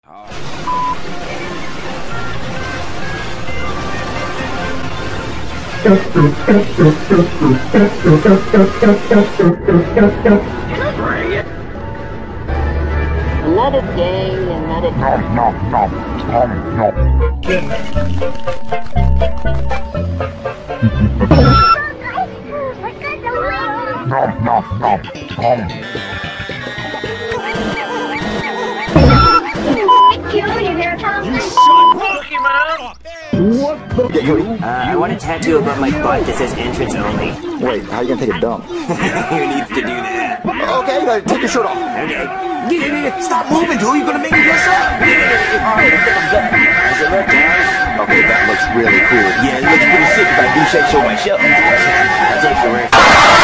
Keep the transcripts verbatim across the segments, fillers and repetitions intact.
Another day, another Nom nom nom nom nom. Nom nom nom nom. You shut Cookie Man! What the? You? Uh, I want a tattoo above my butt that says entrance only. Wait, how you gonna take a dump? Who needs to do that? Okay, uh, take your shirt off. Okay. Stop moving, dude. You're gonna make me piss up. Alright, I think I'm done. Does it look nice? Okay, that looks really cool. Yeah, it looks pretty sick if I do say so myself. I'll take your word.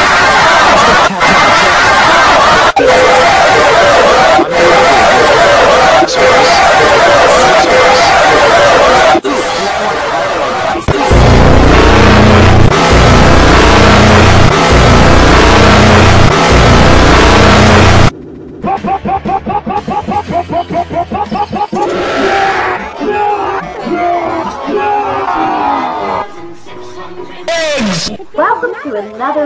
Welcome to another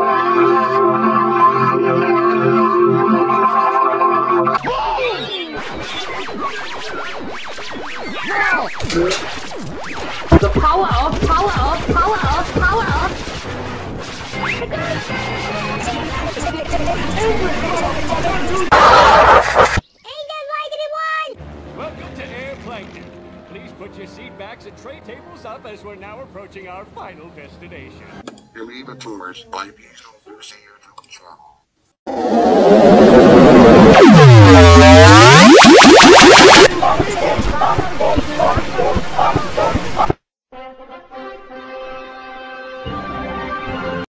The power of, power of, power of, power of. Ain't that like anyone? Welcome to Air Plankton. Please put your seat backs and tray tables up as we're now approaching our final destination. Believe it tours by these over see you to control.